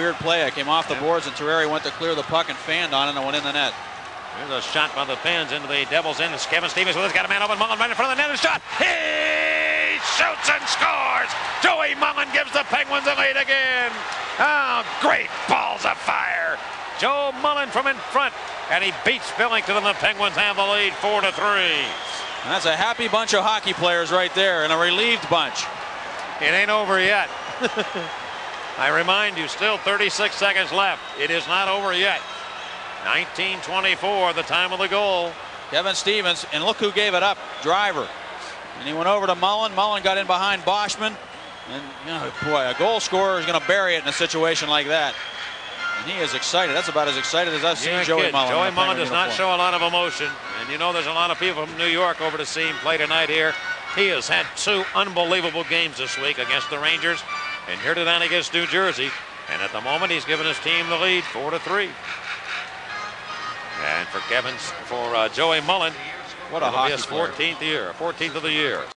weird play. I came off the boards and Terreri went to clear the puck and fanned on it and went in the net. Here's a shot by the Pens into the Devils' end. It's Kevin Stevens with it. Got a man open. Mullen right in front of the net. And shot. He shoots and scores. Joey Mullen gives the Penguins a lead again. Oh, great balls of fire. Joe Mullen from in front. And he beats Billington, and the Penguins have the lead 4-3. And that's a happy bunch of hockey players right there and a relieved bunch. It ain't over yet. I remind you, still 36 seconds left. It is not over yet. 19:24, the time of the goal. Kevin Stevens, and look who gave it up, Driver. And he went over to Mullen. Mullen got in behind Boschman. And, you know, boy, a goal scorer is going to bury it in a situation like that. And he is excited. That's about as excited as I've seen Joey Mullen. Joey Mullen does not show a lot of emotion. And you know there's a lot of people from New York over to see him play tonight here. He has had 2 unbelievable games this week against the Rangers and here tonight against New Jersey. And at the moment, he's given his team the lead 4-3. And for Joey Mullen, what a hockey player. 14th of the year.